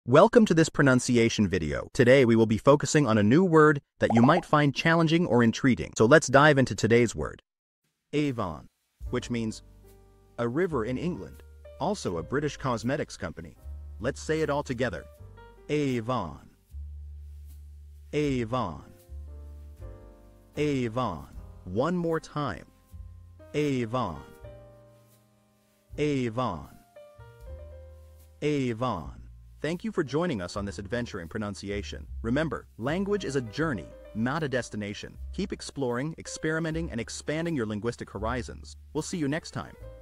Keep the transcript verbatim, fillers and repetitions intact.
Welcome to this pronunciation video. Today we will be focusing on a new word that you might find challenging or intriguing. So let's dive into today's word. Avon, which means a river in England, also a British cosmetics company. Let's say it all together. Avon. Avon. Avon. One more time. Avon. Avon. Avon. Thank you for joining us on this adventure in pronunciation. Remember, language is a journey, not a destination. Keep exploring, experimenting, and expanding your linguistic horizons. We'll see you next time.